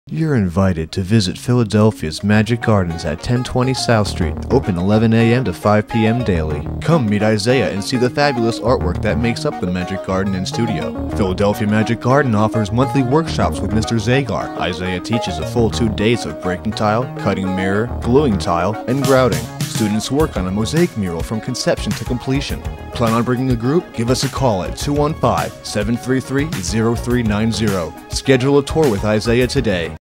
You're invited to visit Philadelphia's Magic Gardens at 1020 South Street, open 11 a.m. to 5 p.m. daily. Come meet Isaiah and see the fabulous artwork that makes up the Magic Garden and studio. Philadelphia Magic Garden offers monthly workshops with Mr. Zagar. Isaiah teaches a full 2 days of breaking tile, cutting mirror, gluing tile, and grouting. Students work on a mosaic mural from conception to completion. Plan on bringing a group? Give us a call at 215-733-0390. Schedule a tour with Isaiah today.